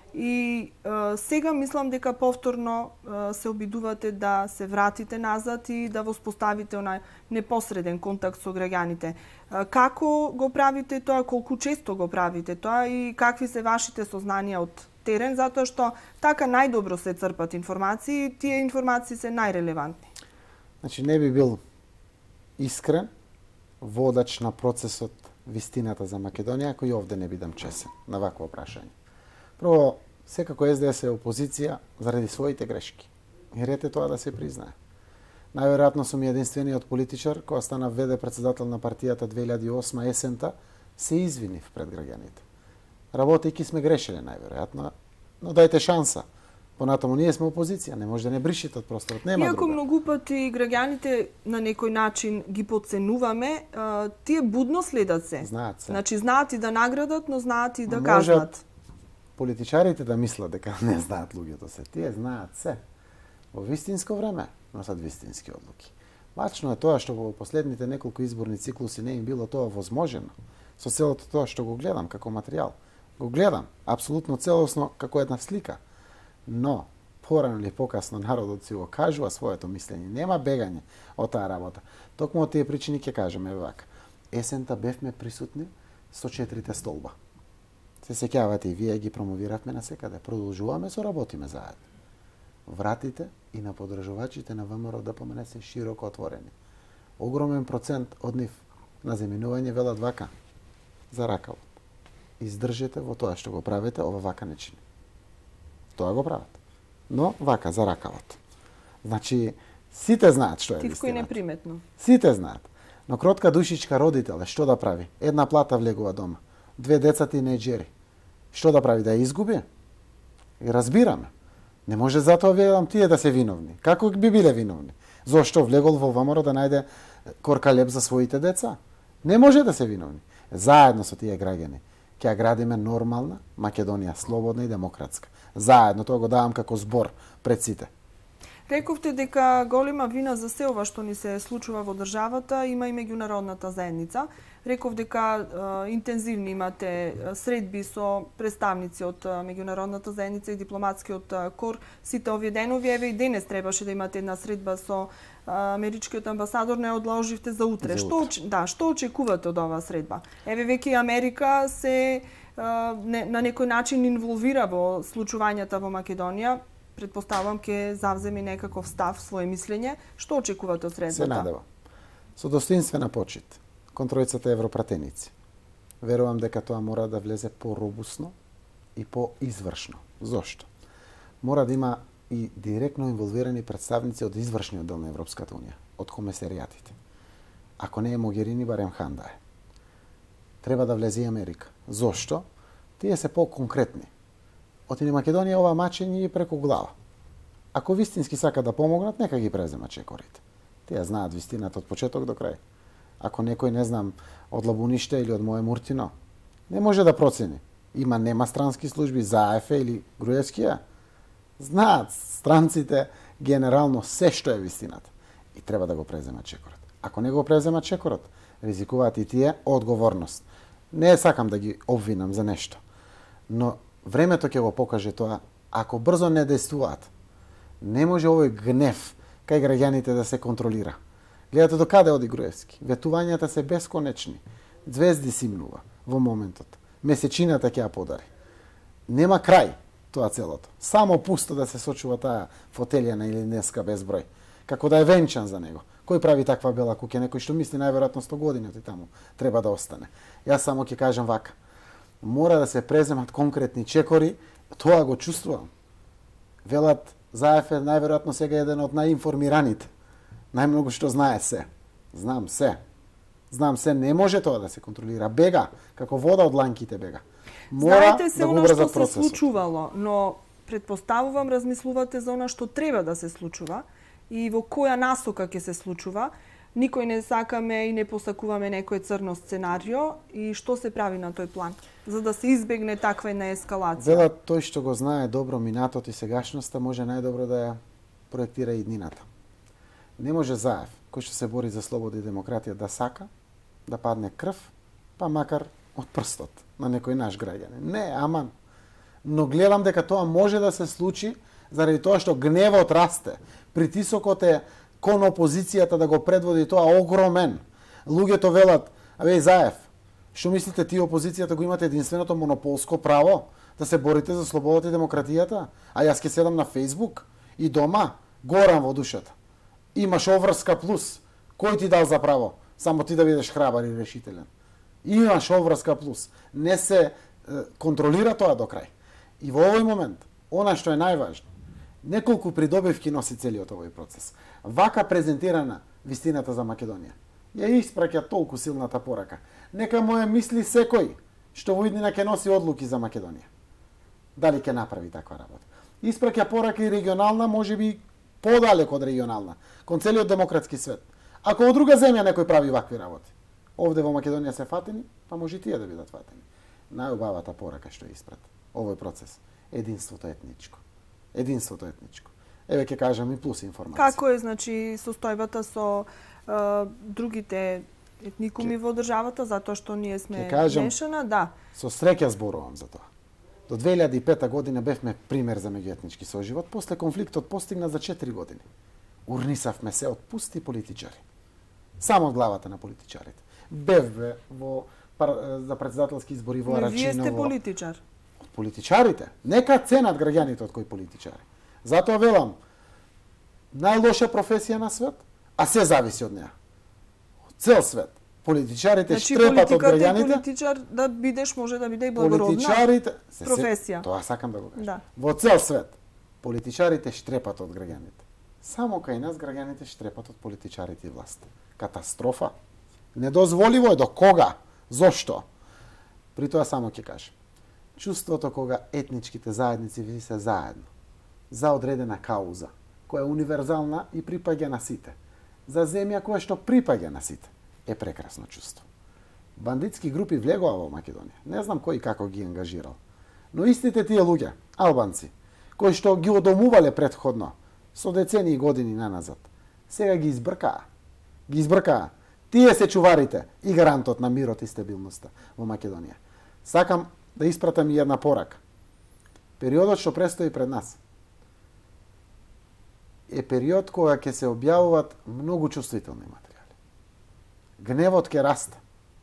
И е, сега мислам дека повторно е, се обидувате да се вратите назад и да воспоставите онај непосреден контакт со граѓаните. Е, како го правите тоа, колку често го правите тоа и какви се вашите сознанија од терен, затоа што така најдобро се црпат информации и тие информации се најрелевантни. Значи не би бил искрен водач на процесот вистината за Македонија, кој овде не бидам чесен на вакво прашање. Прво, секако Ес Де Ес е опозиција заради своите грешки. И ред е тоа да се признае. Најверојатно сум единствениот политичар која стана ве де председател на партијата две илјади и осма есента, се извинив пред граѓаните. Работејќи сме грешеле најверојатно, но дајте шанса. Понатаму ние сме опозиција, не може да не бришите од просторот, нема Иако друга. многу пати граѓаните на некој начин ги подценуваме, а, тие будно следат се. Знаат се. Значи знаат и да наградат, но знаат и да Можат казнат. Политичарите да мислат дека не знаат луѓето се. Тие знаат се. Во вистинско време носат вистински одлуки. Важно е тоа што во последните неколку изборни циклуси не им било тоа возможено. Со целото тоа што го гледам како материјал. Го гледам апсолутно целосно како една слика. Но, порано или покасно народот си го кажува своето мислење. Нема бегање од таа работа. Токму од тие причини ќе кажеме вака. Есента бевме присутни со четирите столба. Се сеќавате и вие ги промовиравме на секаде. Продолжуваме со работиме заедно. Вратите и на подржувачите на ВМРО Д П М Н се широко отворени. Огромен процент од нив на заминување велат вака за ракавот. Издржете во тоа што го правите, ова вака не чини. Тоа го прават. Но вака за ракавот. Значи сите знаат што е Тивко и вистината. неприметно. Сите знаат. Но кротка душичка родител што да прави? Една плата влегува дома. Две деца тинејџери. Што да прави? Да ја изгуби? И разбираме. Не може затоа велам тие да се виновни. Како би биле виновни? Зошто влегол во ВМРО да најде корка леб за своите деца? Не може да се виновни. Заедно со тие граѓани ќе ја градиме нормална Македонија, слободна и демократска. Заедно, тоа го давам како збор пред сите. Рековте дека голема вина за се ова што ни се случува во државата има и меѓународната заедница. Реков дека е, интензивни имате средби со представници од меѓународната заедница и дипломатскиот кор. Сите овие денови, еве и денес требаше да имате една средба со америчкиот амбасадор, не одложивте за утре. За Што утре. да, што очекувате од оваа средба? Еве веќе и Америка се а, не, на некој начин инволвира во случувањата во Македонија. Предпоставам ќе завземе некаков став, свое мислење. Што очекувате од Се средбата? надева. Со достоинствена почит кон тројцата европратеници. Верувам дека тоа мора да влезе по-робусно и по-извршно. Зошто? Мора да има и директно инволвирани представници од извршниот дел на Европската унија, од комесаријатите. Ако не е Могерини, барем Хан да е. Треба да влезе и Америка. Зошто? Тие се по-конкретни. Отиде Македонија ова мачење и преку глава. Ако вистински сака да помогнат, нека ги презема чекорите. Тие знаат вистината од почеток до крај. Ако некој, не знам, од Лабуниште или од Моје Муртино, не може да процени. Има нема странски служби за А Ф или Груевскија. Знаат странците генерално се што е вистината. И треба да го презема чекорот. Ако не го презема чекорот, ризикуваат и тие одговорност. Не сакам да ги обвинам за нешто. Но времето ќе го покаже тоа. Ако брзо не действуваат, не може овој гнев кај граѓаните да се контролира. Гледате до каде оди Груевски. Ветувањата се бесконечни. Звезди симнува во моментот. Месечината ќе ја подари. Нема крај тоа целото. Само пусто да се сочува таа фотелјана или днеска безброј. Како да е венчан за него. Кој прави таква бела куќа? Некој што мисли најверојатно сто години и таму треба да остане. Јас само ќе кажам вака. Мора да се преземат конкретни чекори, тоа го чувствувам. Велат за Еф е најверојатно сега еден од најинформираните. Најмногу што знае се. Знам се. Знам се, не може тоа да се контролира. Бега, како вода од ланките бега. Мора Знаете се да го она што убрзат се процесот. случувало, но предпоставувам размислувате за она што треба да се случува и во која насока ќе се случува. Никој не сакаме и не посакуваме некој црно сценарио и што се прави на тој план за да се избегне таква една ескалација. Велат тој што го знае добро минатот и сегашноста може најдобро да ја проектира и иднината. Не може Заев, кој што се бори за слобода и демократија, да сака да падне крв, па макар од прстот на некој наш граѓанин. Не, аман. Но гледам дека тоа може да се случи заради тоа што гневот расте. Притисокот е кон опозицијата да го предводи тоа огромен. Луѓето велат, абе Заев, што мислите ти опозицијата го имате единственото монополско право да се борите за слободата и демократијата? А јас ќе седам на Фејсбук и дома горам во душата. Имаш оврска плюс. Кој ти дал за право? Само ти да бидеш храбар и решителен. Имаш оврска плюс. Не се е, контролира тоа до крај. И во овој момент, она што е најважно, неколку придобивки носи целиот овој процес. Вака презентирана вистината за Македонија ја испраќа толку силната порака. Нека му е мисли секој што во иднина ќе носи одлуки за Македонија. Дали ќе направи таква работа? Испраќа порака и регионална, можеби подалеку од регионална, кон целиот демократски свет. Ако во друга земја некој прави вакви работи, овде во Македонија се фатени, па може и тие да бидат фатени. Најубавата порака што е испрат овој процес, единството етничко. Единството етничко. Еве ќе кажам и плюс информација. Како е, значи, состојбата со е, другите етникуми во државата, затоа што ние сме мешана? Да. Со среќа зборувам за тоа. До две илјади и пета година бевме пример за меѓуетнички соживот, после конфликтот постигна за четири години. Урнисавме се од пусти политичари. Само од главата на политичарите. Бевме во за претседателски избори во Арачиново. Вие сте политичар. Од политичарите. Нека ценат граѓаните од кои политичари. Затоа велам, најлоша професија на свет, а се зависи од неа. Од цел свет. Политичарите значи, штрепат од граѓаните. Политичар да бидеш може да биде и благородна политичарите, се, професија. Се, тоа сакам да го кажам. Да. Во цел свет политичарите штрепат од граѓаните. Само кај нас граѓаните штрепат од политичарите и власт. Катастрофа. Недозволиво е до кога? Зошто? При тоа само ќе кажам. Чувството кога етничките заедници ви се заедно за одредена кауза, која е универзална и припаѓа на сите, за земја која што припаѓа на сите, е прекрасно чувство. Бандитски групи влегоа во Македонија. Не знам кој и како ги ангажирал. Но истите тие луѓе, албанци, кои што ги одомувале предходно, со децении години наназад, сега ги избркаа. Ги избркаа. Тие се чуварите и гарантот на мирот и стабилноста во Македонија. Сакам да испратам и една порака. Периодот што престои пред нас е период кога ќе се објавуваат многу чувствителни материјали. Гневот ќе расте.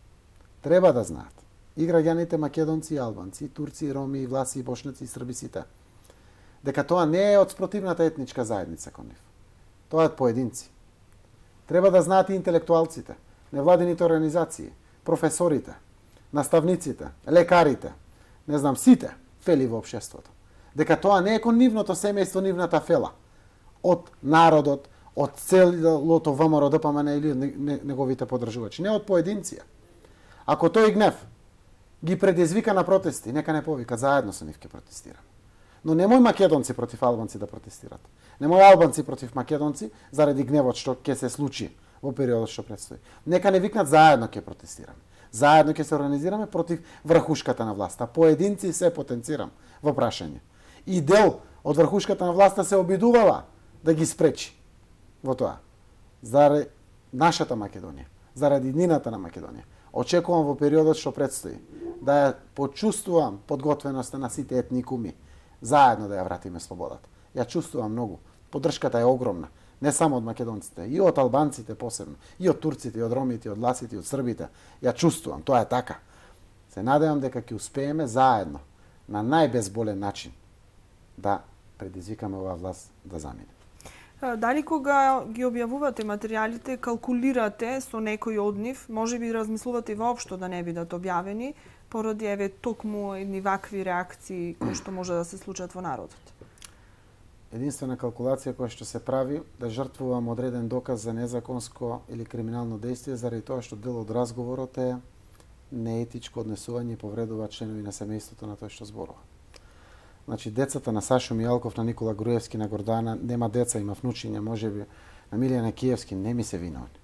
Треба да знаат и граѓаните македонци, и албанци, и турци, и роми, и власи, и бошнаци, и срби сите, дека тоа не е од спротивната етничка заедница кон нив. Тоа е од поединци. Треба да знаат и интелектуалците, невладините организации, професорите, наставниците, лекарите, не знам, сите фели во општеството. Дека тоа не е кон нивното семејство, нивната фела. Од народот, од целото ВМРО Д П М Н или од неговите подржувачи. Не од поединција. Ако тој гнев ги предизвика на протести, нека не повика, заедно со нив ќе протестираме. Но немој македонци против албанци да протестират. Немој албанци против македонци заради гневот што ќе се случи во периодот што предстои. Нека не викнат, заедно ќе протестираме. Заедно ќе се организираме против врхушката на власта. Поединци се потенцирам во прашање. И дел од врхушката на власта се обидувала да ги спречи во тоа. Заради нашата Македонија, заради днината на Македонија. Очекувам во периодот што предстои да ја почувствувам подготвеноста на сите етникуми, заедно да ја вратиме слободата. Ја чувствувам многу. Поддршката е огромна. Не само од македонците, и од албанците посебно, и од турците, и од ромите, и од власите, и од србите. Ја чувствувам, тоа е така. Се надевам дека ќе успееме заедно, на најбезболен начин, да предизвикаме оваа власт да замине. Дали кога ги објавувате материјалите, калкулирате со некој од нив, може би размислувате воопшто да не бидат објавени, поради еве токму едни вакви реакции кои што може да се случат во народот? Единствена калкулација која што се прави да жртвувам одреден доказ за незаконско или криминално дејствие заради тоа што дел од разговорот е неетичко однесување и повредува членови на семејството на тој што зборува. Значи, децата на Сашо Мијалков, на Никола Груевски, на Гордана, нема деца, има внучиња, можеби на Милијана Киевски, не ми се виновни.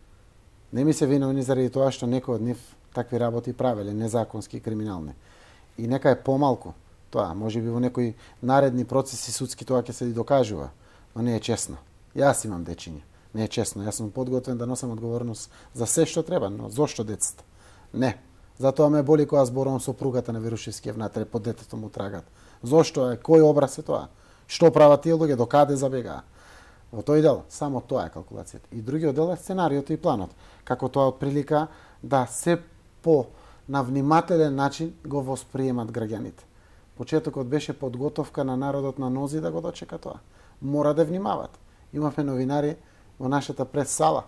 Не ми се виновни заради тоа што некој од нив такви работи правеле, незаконски и криминални. И нека е помалку тоа, можеби во некои наредни процеси судски тоа ќе се и докажува, но не е честно. Јас имам дечиња, не е честно. Јас сум подготвен да носам одговорност за се што треба, но зошто децата? Не. Затоа ме боли кога зборувам со пругата на Верушевски внатре под детето му трагат. Зошто е, кој образ е тоа? Што прават тие луѓе, до каде забегаа? Во тој дел, само тоа е калкулацијата. И другиот дел е сценариото и планот. Како тоа од прилика да се по на внимателен начин го восприемат граѓаните. Почетокот беше подготовка на народот на нози да го дочека тоа. Мора да внимават. Имавме новинари во нашата прес-сала.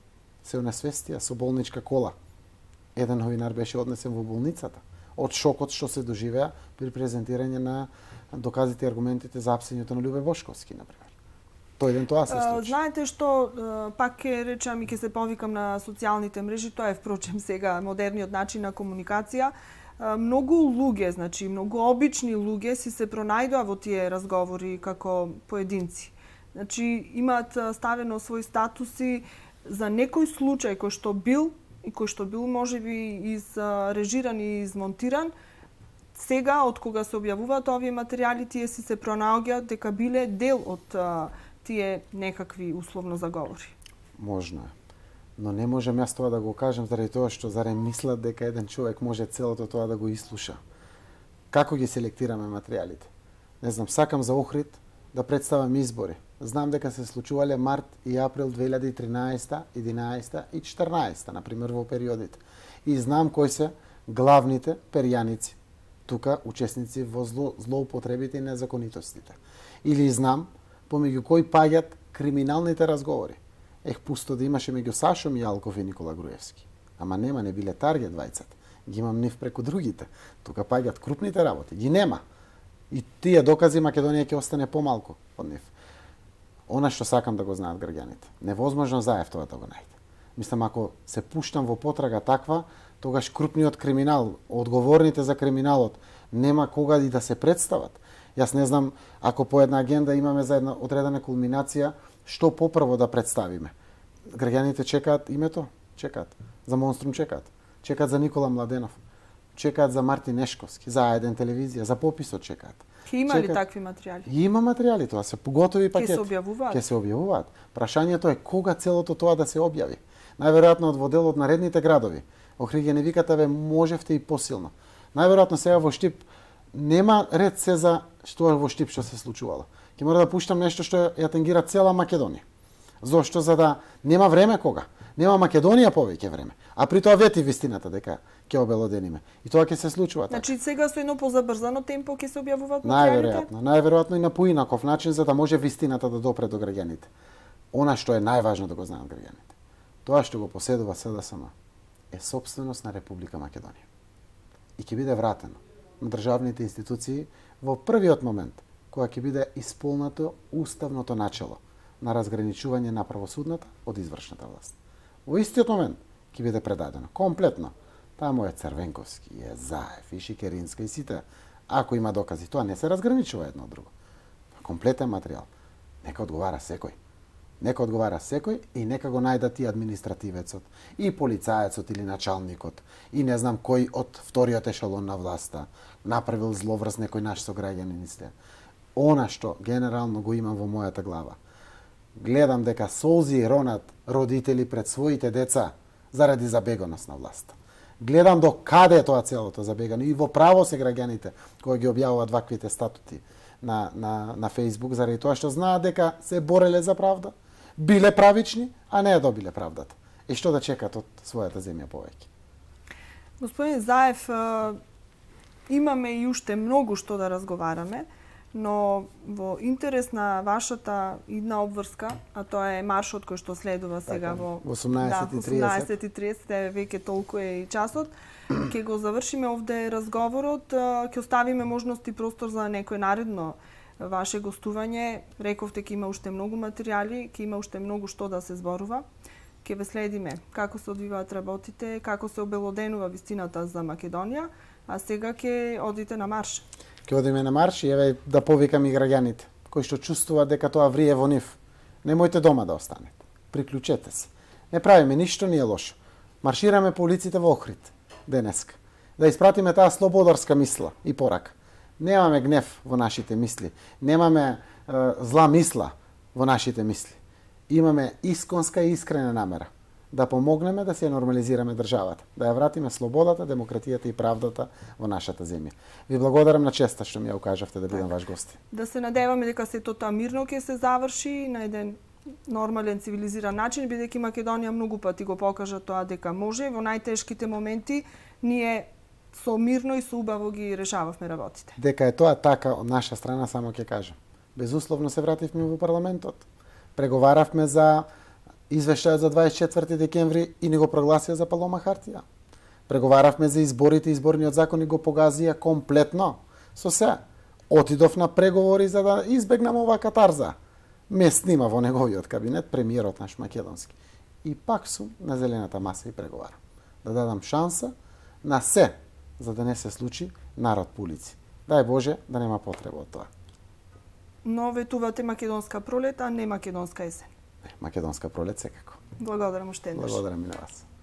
Се унесвестија со болничка кола. Еден новинар беше однесен во болницата од шокот што се доживеа при презентирање на доказите и аргументите за апсењето на Љубе Бошковски, например. Тој ден тоа се случи. Знаете што, пак ќе речам и ќе се повикам на социјалните мрежи, тоа е впрочем сега модерниот начин на комуникација. Многу луѓе, значи многу обични луѓе си се пронајдоа во тие разговори како поединци. Значи имаат ставено своји статуси за некој случај кој што бил и кој што бил можеби изрежиран и измонтиран. Сега, од кога се објавуваат овие материјали, тие си се пронаоѓаат дека биле дел од а, тие некакви условно заговори. Можно е. Но не можам јас тоа да го кажам заради тоа што зарем мислат дека еден човек може целото тоа да го ислуша. Како ги селектираме материјалите? Не знам, сакам за Охрид да представам избори. Знам дека се случувале март и април две илјади и тринаесета, единаесета и четрнаесета, например, во периодите. И знам кои се главните перјаници, тука учесници во зло, злоупотребите и незаконитостите. Или знам помеѓу кои паѓат криминалните разговори. Ех, пусто да имаше меѓу Сашо Мијалков и Никола Груевски. Ама нема, не биле таргет двајцата. Ги имам нив преку другите. Тука паѓат крупните работи. Ги нема. И тие докази Македонија ќе остане помалку од нив. Она што сакам да го знаат граѓаните. Невозможно Заев тоа да го најде. Мислам, ако се пуштам во потрага таква, тогаш крупниот криминал, одговорните за криминалот, нема кога и да се представат. Јас не знам, ако по една агенда имаме за една одредена кулминација, што попрво да представиме. Граѓаните чекаат името, чекаат. За Монструм чекаат. Чекаат за Никола Младенов. Чекаат за Мартин Нешковски, за А еден телевизија, за пописот чекаат. Ке има ли такви материјали? Има материјали, тоа се поготови пакети. Ке се објавуваат? Ке се објавуваат. Прашањето е кога целото тоа да се објави. Најверојатно од во дел од наредните градови. Охриди не викате, ве можевте и посилно. Најверојатно сега во Штип нема ред се за што е во Штип што се случувало. Ќе мора да пуштам нешто што ја тенгира цела Македонија. Зошто? За да нема време кога. Нема Македонија повеќе време. А при тоа вети вистината дека ќе обелодениме. И тоа ќе се случува така. Значи сега со едно позабрзано темпо ќе се објавуваат материјалите? Најверојатно, најверојатно и на поинаков начин за да може вистината да допре до граѓаните. Она што е најважно да го знаат граѓаните. Тоа што го поседува СДСМ е сопственост на Република Македонија. И ќе биде вратено на државните институции во првиот момент кога ќе биде исполнато уставното начело на разграничување на правосудната од извршната власт. Во истиот момент ќе биде предадено комплетно. Таму е Црвенковски, е Заев, и Шикеринска и сите. Ако има докази, тоа не се разграничува едно од друго. Комплетен материјал. Нека одговара секој. Нека одговара секој и нека го најдат и административецот, и полицаецот или началникот, и не знам кој од вториот ешелон на власта направил зловрз некој наш сограѓанин исте. Она што генерално го имам во мојата глава. Гледам дека солзи ронат родители пред своите деца заради забеганост на власта. Гледам до каде е тоа целото забегано и во право се граѓаните кои ги објавуваат ваквите статути на, на, на Facebook заради тоа што знаат дека се бореле за правда, биле правични, а не ја добиле правдата. И што да чекат од својата земја повеќе. Господин Заев, имаме и уште многу што да разговараме, но во интерес на вашата идна обврска, а тоа е маршот кој што следува сега така, во осумнаесет и тридесет, да, осумнаесет и тридесет, веќе толку е и часот, ќе го завршиме овде разговорот, ќе оставиме можност и простор за некој наредно ваше гостување. Рековте ќе има уште многу материјали, ќе има уште многу што да се зборува. Ќе ве следиме како се одвиваат работите, како се обелоденува вистината за Македонија, а сега ќе одите на марш. Ќе одиме на марш и еве да повикам и граѓаните кои што чувствуваат дека тоа врие во нив. Немојте дома да останете. Приклучете се. Не правиме ништо, не е лошо. Маршираме по улиците во Охрид денеска. Да испратиме таа слободарска мисла и порака. Немаме гнев во нашите мисли. Немаме е, зла мисла во нашите мисли. Имаме исконска и искрена намера да помогнеме да се нормализираме државата, да ја вратиме слободата, демократијата и правдата во нашата земја. Ви благодарам на честа што ми ја укажавте да бидам ваш гост. Да се надеваме дека сето тоа мирно ќе се заврши на еден нормален, цивилизиран начин, бидејќи Македонија многу пати го покажа тоа дека може. Во најтешките моменти ние со мирно и со убаво ги решававме работите. Дека е тоа така од наша страна, само ќе кажам. Безусловно се вративме во парламентот. Преговаравме за извештајот за дваесет и четврти декември и не го прогласија за Палома Хартија. Преговаравме за изборите, изборниот закон и го погазија комплетно. Со се, отидов на преговори за да избегнам оваа катарза. Ме снима во неговиот кабинет премиерот наш македонски. И пак сум на зелената маса и преговарам. Да дадам шанса на се, за да не се случи народ по улици. Дај Боже да нема потреба од тоа. Но ветувате македонска пролет, а не македонска есен. Македонска пролет секако. Благодарам уште еднаш. Благодарам и на вас.